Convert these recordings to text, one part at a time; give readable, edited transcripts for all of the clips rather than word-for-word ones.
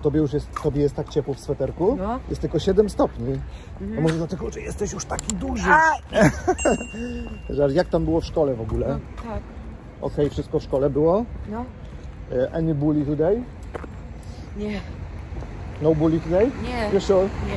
Tobie jest tak ciepło w sweterku? No. Jest tylko 7 stopni. A może dlatego, że jesteś już taki duży. Jak tam było w szkole w ogóle? No, tak. Okej, wszystko w szkole było? No. Any bully today? Nie. No bully today? Nie. You sure? Nie.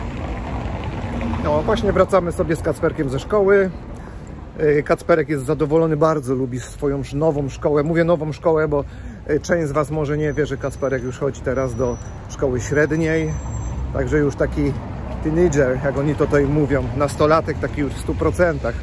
No właśnie wracamy sobie z Kacperkiem ze szkoły. Kacperek jest zadowolony, bardzo lubi swoją nową szkołę. Mówię nową szkołę, bo część z Was może nie wie, że Kacperek już chodzi teraz do szkoły średniej. Także już taki teenager, jak oni to tutaj mówią, nastolatek taki już w 100%.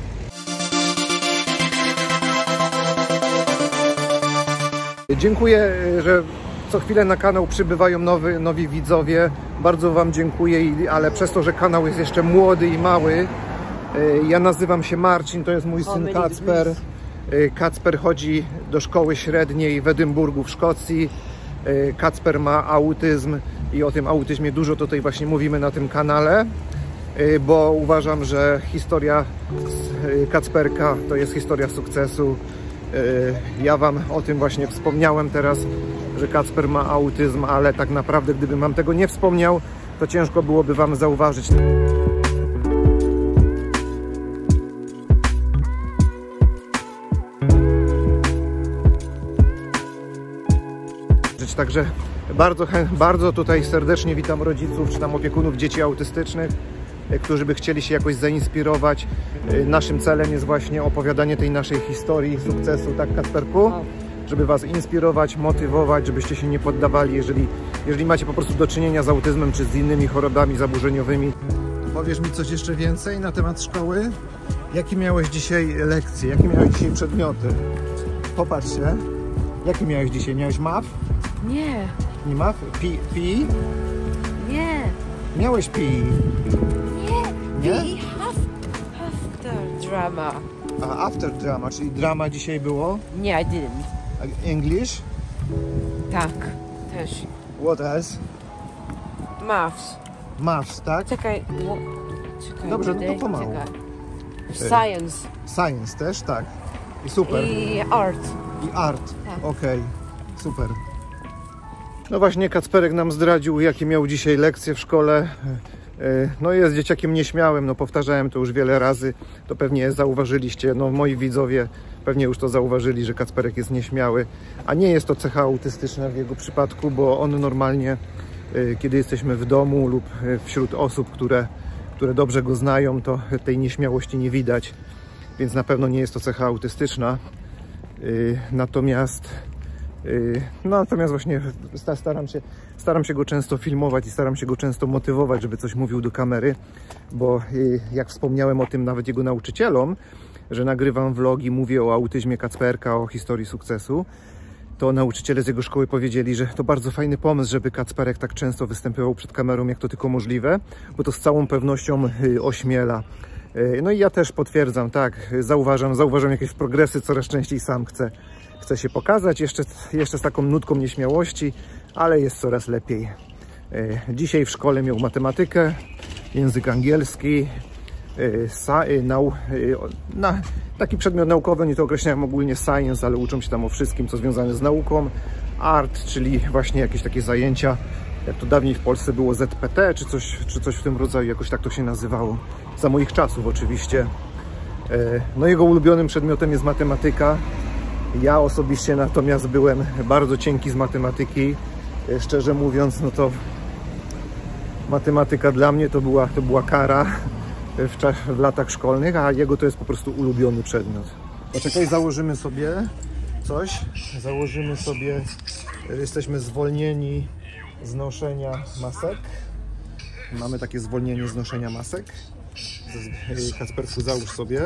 Dziękuję, że co chwilę na kanał przybywają nowi widzowie. Bardzo Wam dziękuję, ale przez to, że kanał jest jeszcze młody i mały, ja nazywam się Marcin, to jest mój syn Kacper. Kacper chodzi do szkoły średniej w Edynburgu w Szkocji. Kacper ma autyzm i o tym autyzmie dużo tutaj właśnie mówimy na tym kanale, bo uważam, że historia Kacperka to jest historia sukcesu. Ja Wam o tym właśnie wspomniałem teraz, że Kacper ma autyzm, ale tak naprawdę gdybym Wam tego nie wspomniał, to ciężko byłoby Wam zauważyć. Także bardzo tutaj serdecznie witam rodziców czy tam opiekunów dzieci autystycznych, którzy by chcieli się jakoś zainspirować. Naszym celem jest właśnie opowiadanie tej naszej historii sukcesu, tak Kacperku? Żeby Was inspirować, motywować, żebyście się nie poddawali, jeżeli macie po prostu do czynienia z autyzmem czy z innymi chorobami zaburzeniowymi. Powiesz mi coś jeszcze więcej na temat szkoły? Jakie miałeś dzisiaj lekcje? Jakie miałeś dzisiaj przedmioty? Popatrz się. Jakie miałeś dzisiaj? Miałeś math? Nie. Nie math? PE? Nie. Miałeś PE? Nie. PE after drama. A, after drama, czyli drama dzisiaj było? Nie, I didn't. English? Tak, też. What else? Maths. Maths, tak? Czekaj. Czekaj. Dobrze, no to pomału. Science. Science też, tak. I super. I art. I art. Tak. Okej, super. No właśnie Kacperek nam zdradził, jakie miał dzisiaj lekcje w szkole. No jest dzieciakiem nieśmiałym, no powtarzałem to już wiele razy, to pewnie zauważyliście, no moi widzowie pewnie już to zauważyli, że Kacperek jest nieśmiały, a nie jest to cecha autystyczna w jego przypadku, bo on normalnie, kiedy jesteśmy w domu lub wśród osób, które dobrze go znają, to tej nieśmiałości nie widać, więc na pewno nie jest to cecha autystyczna. Natomiast właśnie staram się go często filmować i staram się go często motywować, żeby coś mówił do kamery, bo jak wspomniałem o tym nawet jego nauczycielom, że nagrywam vlogi, mówię o autyzmie Kacperka, o historii sukcesu, to nauczyciele z jego szkoły powiedzieli, że to bardzo fajny pomysł, żeby Kacperek tak często występował przed kamerą, jak to tylko możliwe, bo to z całą pewnością ośmiela. No i ja też potwierdzam, tak, zauważam jakieś progresy, coraz częściej sam chcę się pokazać, jeszcze z taką nutką nieśmiałości, ale jest coraz lepiej. Dzisiaj w szkole miał matematykę, język angielski, taki przedmiot naukowy, oni to określają ogólnie science, ale uczą się tam o wszystkim, co związane z nauką. Art, czyli właśnie jakieś takie zajęcia, jak to dawniej w Polsce było ZPT, czy coś w tym rodzaju, jakoś tak to się nazywało. Za moich czasów oczywiście. No jego ulubionym przedmiotem jest matematyka. Ja osobiście natomiast byłem bardzo cienki z matematyki. Szczerze mówiąc, no to matematyka dla mnie to była kara w latach szkolnych, a jego to jest po prostu ulubiony przedmiot. Poczekaj, założymy sobie coś. Założymy sobie, jesteśmy zwolnieni z noszenia masek. Mamy takie zwolnienie z noszenia masek. Kacperku, załóż sobie.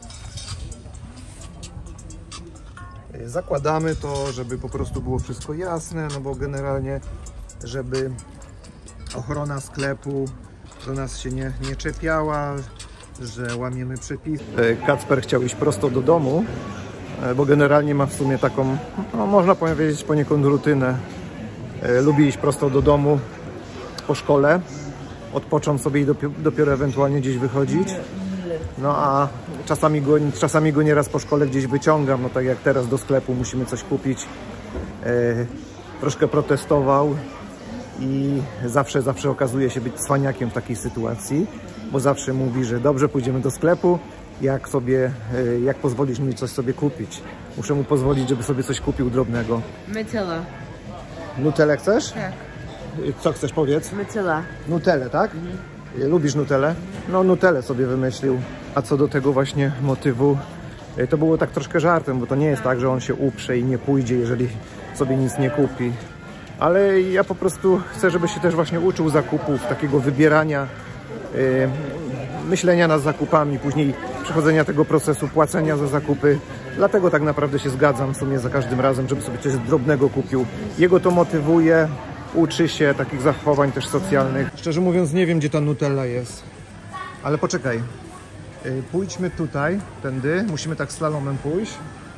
Zakładamy to, żeby po prostu było wszystko jasne, no bo generalnie, żeby ochrona sklepu do nas się nie czepiała, że łamiemy przepisy. Kacper chciał iść prosto do domu, bo generalnie ma w sumie taką, no można powiedzieć, poniekąd rutynę. Lubi iść prosto do domu po szkole, odpocząć sobie i dopiero ewentualnie gdzieś wychodzić. No a czasami go nieraz po szkole gdzieś wyciągam, no tak jak teraz do sklepu musimy coś kupić. Troszkę protestował, i zawsze okazuje się być cwaniakiem w takiej sytuacji, bo zawsze mówi, że dobrze, pójdziemy do sklepu, jak pozwolisz mi coś sobie kupić. Muszę mu pozwolić, żeby sobie coś kupił drobnego. Nutella. Nutellę chcesz? Tak. Co chcesz, powiedz? Nutella. Nutellę, tak? Lubisz Nutellę? No, Nutellę sobie wymyślił. A co do tego właśnie motywu, to było tak troszkę żartem, bo to nie jest tak, że on się uprze i nie pójdzie, jeżeli sobie nic nie kupi. Ale ja po prostu chcę, żeby się też właśnie uczył zakupów, takiego wybierania, myślenia nad zakupami, później przechodzenia tego procesu, płacenia za zakupy. Dlatego tak naprawdę się zgadzam w sumie za każdym razem, żeby sobie coś drobnego kupił. Jego to motywuje, uczy się takich zachowań też socjalnych. Szczerze mówiąc nie wiem, gdzie ta Nutella jest. Ale poczekaj. Pójdźmy tutaj, tędy. Musimy tak slalomem pójść.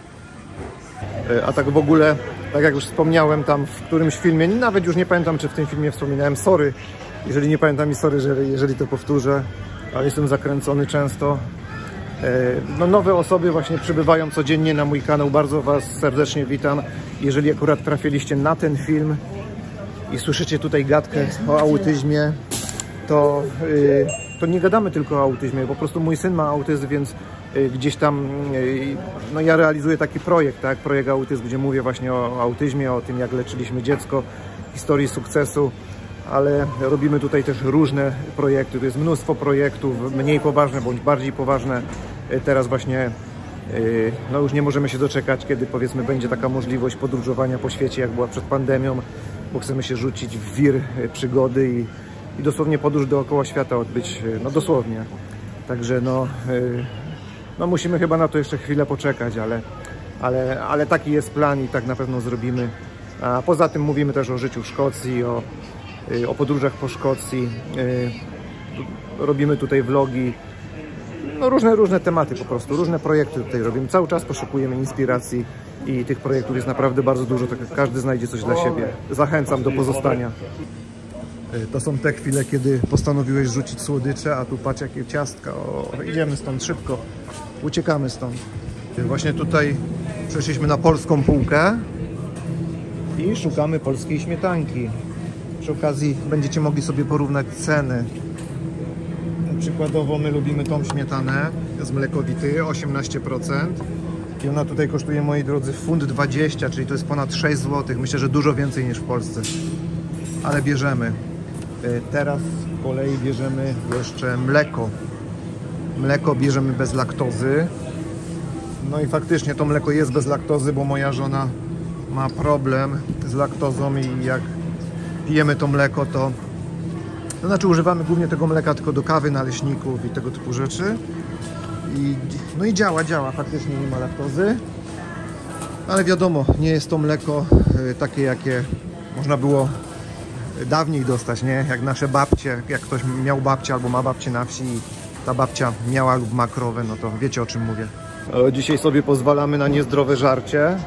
A tak w ogóle, tak jak już wspomniałem tam w którymś filmie, nawet już nie pamiętam, czy w tym filmie wspominałem, sorry, jeżeli nie pamiętam i sorry, jeżeli to powtórzę, ale jestem zakręcony często. No, nowe osoby właśnie przybywają codziennie na mój kanał, bardzo Was serdecznie witam. Jeżeli akurat trafiliście na ten film i słyszycie tutaj gadkę o autyzmie, to nie gadamy tylko o autyzmie, po prostu mój syn ma autyzm, więc gdzieś tam no ja realizuję taki projekt, tak? Projekt Autyzm, gdzie mówię właśnie o autyzmie, o tym, jak leczyliśmy dziecko, historii sukcesu, ale robimy tutaj też różne projekty. Tu jest mnóstwo projektów, mniej poważne bądź bardziej poważne. Teraz właśnie no już nie możemy się doczekać, kiedy powiedzmy będzie taka możliwość podróżowania po świecie, jak była przed pandemią, bo chcemy się rzucić w wir przygody i dosłownie podróż dookoła świata odbyć, no dosłownie. Także no musimy chyba na to jeszcze chwilę poczekać, ale taki jest plan i tak na pewno zrobimy. A poza tym mówimy też o życiu w Szkocji, o podróżach po Szkocji. Robimy tutaj vlogi, no różne tematy po prostu, różne projekty tutaj robimy. Cały czas poszukujemy inspiracji i tych projektów jest naprawdę bardzo dużo, tak każdy znajdzie coś dla siebie. Zachęcam do pozostania. To są te chwile, kiedy postanowiłeś rzucić słodycze, a tu patrz jakie ciastka. O, idziemy stąd szybko, uciekamy stąd. Właśnie tutaj przeszliśmy na polską półkę i szukamy polskiej śmietanki. Przy okazji będziecie mogli sobie porównać ceny. Przykładowo my lubimy tą śmietanę z mlekowity, 18%. I ona tutaj kosztuje, moi drodzy, £1,20, czyli to jest ponad 6 zł. Myślę, że dużo więcej niż w Polsce. Ale bierzemy. Teraz z kolei bierzemy jeszcze mleko. Mleko bierzemy bez laktozy. No i faktycznie to mleko jest bez laktozy, bo moja żona ma problem z laktozą i jak pijemy to mleko, to znaczy używamy głównie tego mleka tylko do kawy, naleśników i tego typu rzeczy. No i działa, faktycznie nie ma laktozy. Ale wiadomo, nie jest to mleko takie, jakie można było dawniej dostać, nie? Jak nasze babcie, jak ktoś miał babcię albo ma babcię na wsi i ta babcia miała lub ma krowę, no to wiecie, o czym mówię. Dzisiaj sobie pozwalamy na niezdrowe żarcie,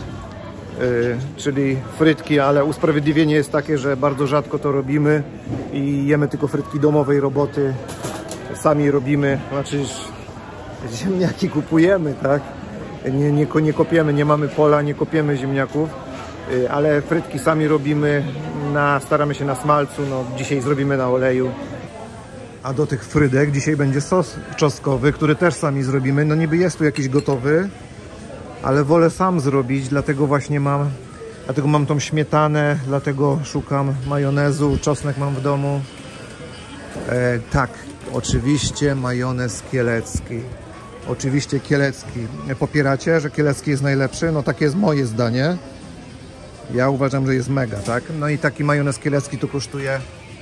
czyli frytki, ale usprawiedliwienie jest takie, że bardzo rzadko to robimy i jemy tylko frytki domowej roboty. Sami robimy, znaczy ziemniaki kupujemy, tak? Nie kopiemy, nie mamy pola, nie kopiemy ziemniaków, ale frytki sami robimy, staramy się na smalcu, no dzisiaj zrobimy na oleju. A do tych frydek dzisiaj będzie sos czosnkowy, który też sami zrobimy. No niby jest tu jakiś gotowy, ale wolę sam zrobić, dlatego mam tą śmietanę, dlatego szukam majonezu, czosnek mam w domu. Tak, oczywiście majonez kielecki. Oczywiście kielecki. Popieracie, że kielecki jest najlepszy? No takie jest moje zdanie. Ja uważam, że jest mega, tak? No i taki majonez kielecki tu kosztuje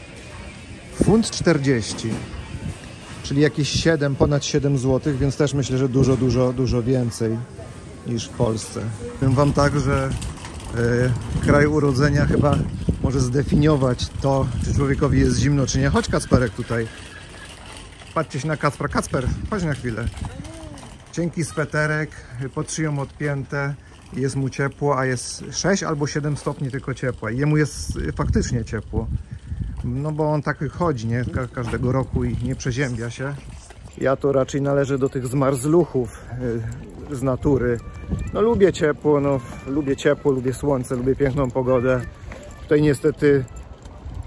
£1,40, czyli jakieś ponad 7 zł, więc też myślę, że dużo więcej niż w Polsce. Powiem wam tak, że kraj urodzenia chyba może zdefiniować to, czy człowiekowi jest zimno, czy nie. Chodź, Kacperek, tutaj. Patrzcie się na Kacpra. Kacper, chodź na chwilę. Cienki sweterek, pod szyją odpięte, jest mu ciepło, a jest 6 albo 7 stopni tylko ciepła. I jemu jest faktycznie ciepło. No bo on tak chodzi, nie? Każdego roku i nie przeziębia się. Ja to raczej należę do tych zmarzluchów z natury. No lubię ciepło, lubię słońce, lubię piękną pogodę. Tutaj niestety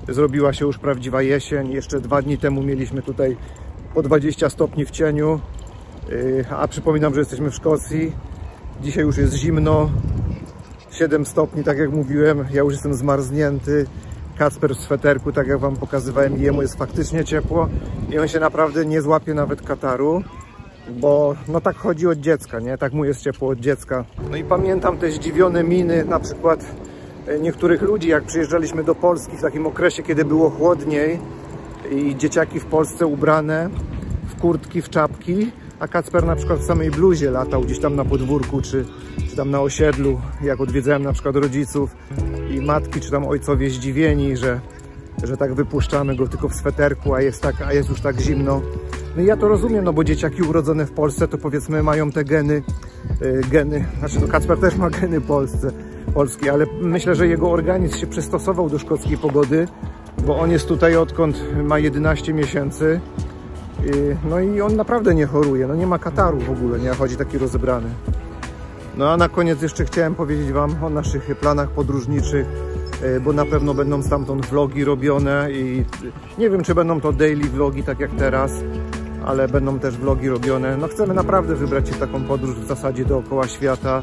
zrobiła się już prawdziwa jesień. Jeszcze 2 dni temu mieliśmy tutaj po 20 stopni w cieniu, a przypominam, że jesteśmy w Szkocji. Dzisiaj już jest zimno, 7 stopni, tak jak mówiłem, ja już jestem zmarznięty. Kacper w sweterku, tak jak wam pokazywałem, jemu jest faktycznie ciepło i on się naprawdę nie złapie nawet kataru, bo no tak chodzi od dziecka, nie? Tak mu jest ciepło od dziecka. No i pamiętam te zdziwione miny na przykład niektórych ludzi, jak przyjeżdżaliśmy do Polski w takim okresie, kiedy było chłodniej i dzieciaki w Polsce ubrane w kurtki, w czapki, a Kacper na przykład w samej bluzie latał gdzieś tam na podwórku, czy tam na osiedlu, jak odwiedzałem na przykład rodziców i matki, czy tam ojcowie zdziwieni, że tak wypuszczamy go tylko w sweterku, a jest już tak zimno. No i ja to rozumiem, no bo dzieciaki urodzone w Polsce to powiedzmy mają te geny, znaczy no Kacper też ma geny polskie, ale myślę, że jego organizm się przystosował do szkockiej pogody, bo on jest tutaj odkąd ma 11 miesięcy. No i on naprawdę nie choruje, no nie ma kataru w ogóle, nie chodzi taki rozebrany. No a na koniec jeszcze chciałem powiedzieć wam o naszych planach podróżniczych, bo na pewno będą stamtąd vlogi robione i nie wiem, czy będą to daily vlogi, tak jak teraz, ale będą też vlogi robione. No chcemy naprawdę wybrać się w taką podróż w zasadzie dookoła świata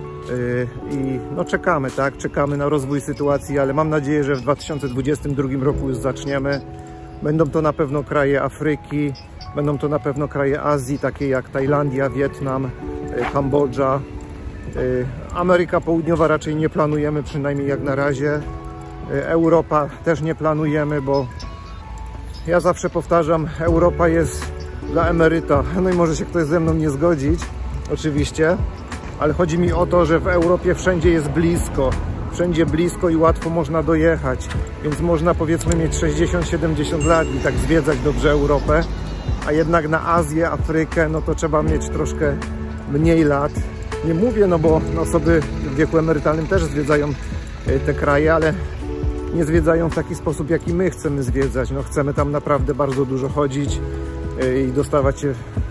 i no czekamy, tak? Czekamy na rozwój sytuacji, ale mam nadzieję, że w 2022 roku już zaczniemy. Będą to na pewno kraje Afryki, będą to na pewno kraje Azji, takie jak Tajlandia, Wietnam, Kambodża. Ameryka Południowa raczej nie planujemy, przynajmniej jak na razie. Europa też nie planujemy, bo ja zawsze powtarzam, Europa jest dla emeryta. No i może się ktoś ze mną nie zgodzić, oczywiście, ale chodzi mi o to, że w Europie wszędzie jest blisko. Wszędzie blisko i łatwo można dojechać, więc można powiedzmy mieć 60-70 lat i tak zwiedzać dobrze Europę, a jednak na Azję, Afrykę, no to trzeba mieć troszkę mniej lat. Nie mówię, no bo osoby w wieku emerytalnym też zwiedzają te kraje, ale nie zwiedzają w taki sposób, jaki my chcemy zwiedzać. No chcemy tam naprawdę bardzo dużo chodzić i dostawać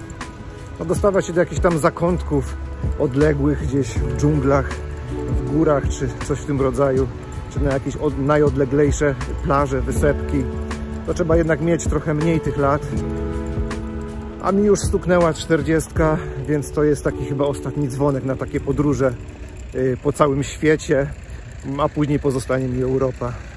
się do jakichś tam zakątków odległych gdzieś w dżunglach, w górach, czy coś w tym rodzaju, czy na jakieś najodleglejsze plaże, wysepki. To trzeba jednak mieć trochę mniej tych lat. A mi już stuknęła 40, więc to jest taki chyba ostatni dzwonek na takie podróże po całym świecie, a później pozostanie mi Europa.